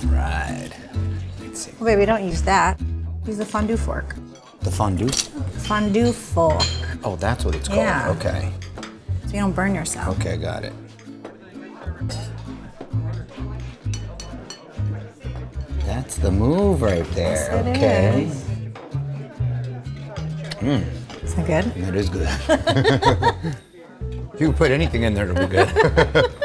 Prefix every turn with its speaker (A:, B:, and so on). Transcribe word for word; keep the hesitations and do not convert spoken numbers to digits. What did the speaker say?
A: Right. Let's see.
B: Oh, baby, don't use that. Use the fondue fork.
A: The fondue?
B: Fondue fork.
A: Oh, that's what it's called.
B: Yeah.
A: Okay.
B: So you don't burn yourself.
A: Okay, got it. That's the move right there.
B: Yes, it
A: okay.
B: is.
A: Mm.
B: Is that good?
A: That is good. You can put anything in there to be good.